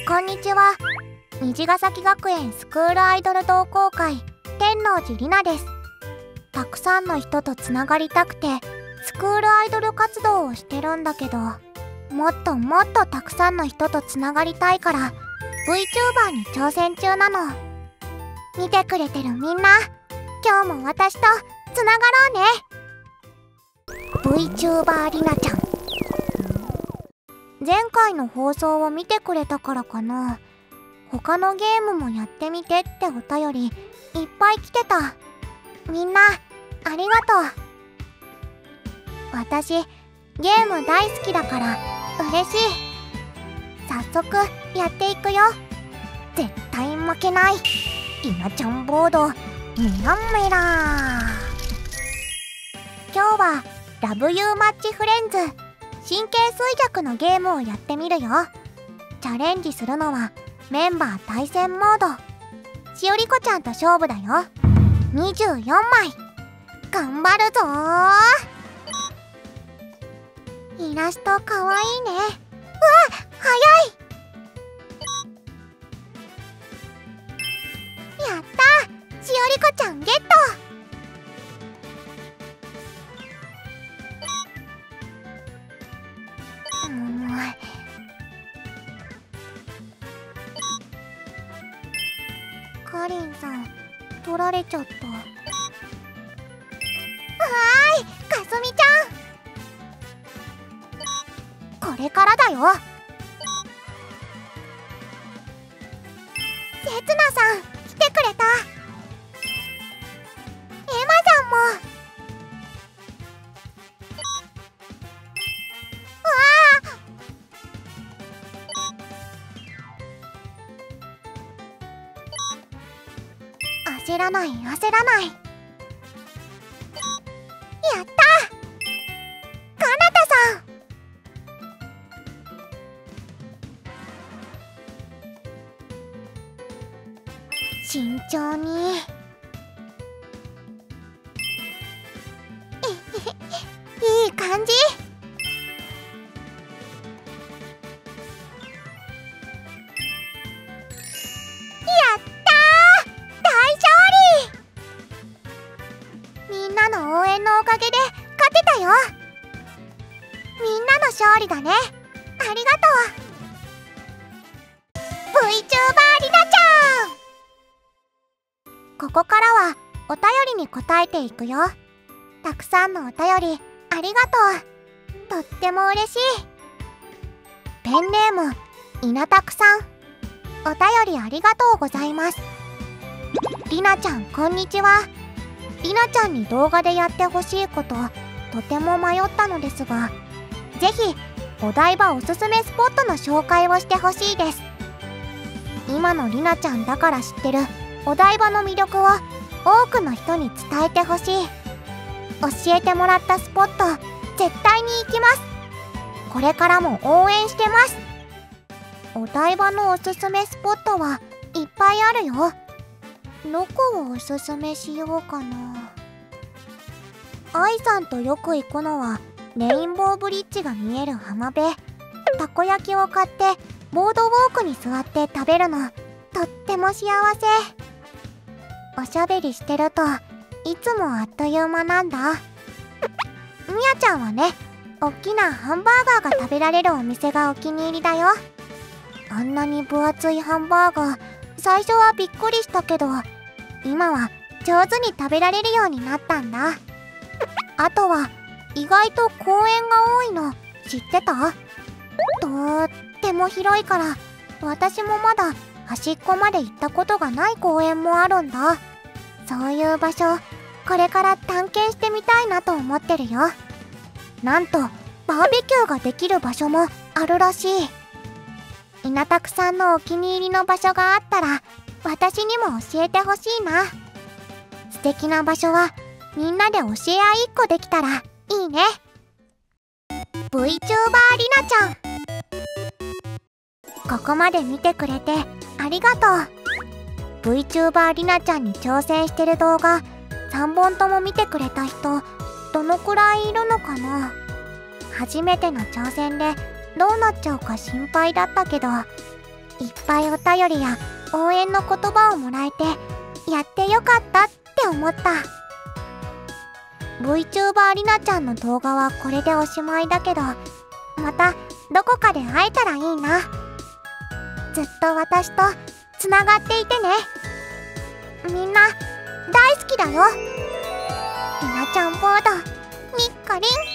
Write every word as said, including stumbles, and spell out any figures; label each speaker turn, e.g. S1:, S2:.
S1: こんにちは。虹ヶ崎学園スクールアイドル同好会天王寺りなです。たくさんの人とつながりたくてスクールアイドル活動をしてるんだけど、もっともっとたくさんの人とつながりたいから VTuber に挑戦中なの。見てくれてるみんな、今日も私とつながろうね。 VTuber りなちゃん、前回の放送を見てくれたからかな、他のゲームもやってみてってお便りいっぱい来てた。みんなありがとう。私ゲーム大好きだから嬉しい。早速やっていくよ。絶対負けない。りなちゃんボードメラメラ。今日はラブユーマッチフレンズ神経衰弱のゲームをやってみるよ。チャレンジするのはメンバー対戦モード。しおりこちゃんと勝負だよ。にじゅうよんまい頑張るぞー。イラストかわいいね。うわっ、早い。やったー、しおりこちゃんゲット。かりんさん取られちゃった。わーい、かすみちゃん、これからだよ。せつなさん来てくれた。エマさんも。わあ、焦らない焦らない。やった、かなたさん。慎重に。いい感じ。やったー、大勝利。みんなの応援のおかげで勝てたよ。みんなの勝利だね。ありがとう VTuber りなちゃん。ここからはお便りに答えていくよ。たくさんのお便りありがとう。とっても嬉しい。ペンネームいなたくさん、お便りありがとうございます。りなちゃんこんにちは。りなちゃんに動画でやってほしいこととても迷ったのですが、ぜひお台場おすすめスポットの紹介をしてほしいです。今のりなちゃんだから知ってるお台場の魅力を多くの人に伝えてほしい。教えてもらったスポット絶対に行きます。これからも応援してます。お台場のおすすめスポットはいっぱいあるよ。どこをおすすめしようかな。愛さんとよく行くのはレインボーブリッジが見える浜辺。たこ焼きを買ってボードウォークに座って食べるのとっても幸せ。おしゃべりしてるといつもあっという間なんだ。みやちゃんはね、おっきなハンバーガーが食べられるお店がお気に入りだよ。あんなに分厚いハンバーガー、最初はびっくりしたけど今は上手に食べられるようになったんだ。あとは意外と公園が多いの知ってた？とーっても広いから私もまだ端っこまで行ったことがない公園もあるんだ。そういう場所これから探検してみたいなと思ってるよ。なんとバーベキューができる場所もあるらしい。いなたくさんのお気に入りの場所があったら私にも教えてほしいな。素敵な場所はみんなで教え合いっこできたらいいね。 VTuber りなちゃん、ここまで見てくれてありがとう。 VTuber りなちゃんに挑戦してる動画さんぼんとも見てくれた人どのくらいいるのかな。初めての挑戦でどうなっちゃうか心配だったけど、 いっぱいお便りや応援の言葉をもらえてやってよかったって思った。 VTuber りなちゃんの動画はこれでおしまいだけど、またどこかで会えたらいいな。ずっと私とつながっていてね。みんな大好きだよ。りなちゃんボードにっこりん。